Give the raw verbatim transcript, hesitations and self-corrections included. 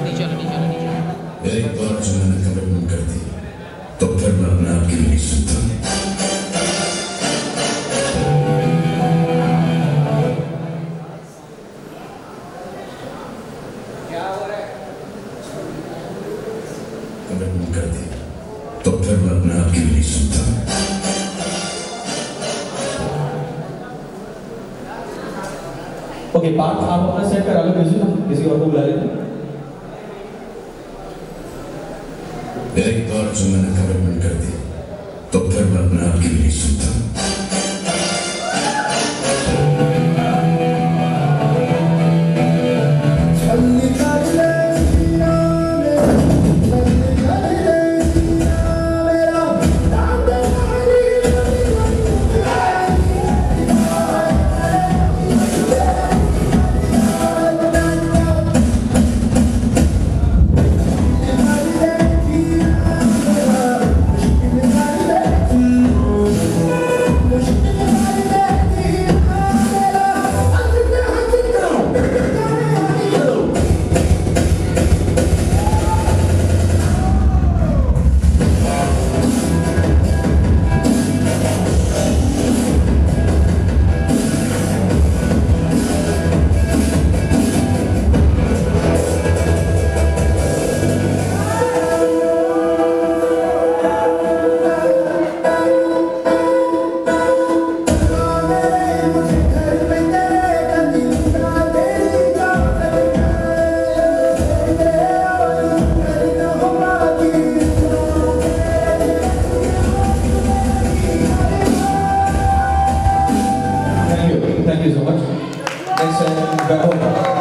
एक बार जो मैंने कमिटमेंट कर दी तो फिर मैं अपने आप की नहीं सुनता। कमिटमेंट कर दी तो फिर मैं अपने आप की नहीं सुनता। ओके, पार्ट आप अपना सेट करा लो, किसी किसी और को बुला लेते। एक बार जो मैंने कमिटमेंट कर दी तो फिर मैं अपने आप की नहीं सुनता। Thank you so much. Next, uh,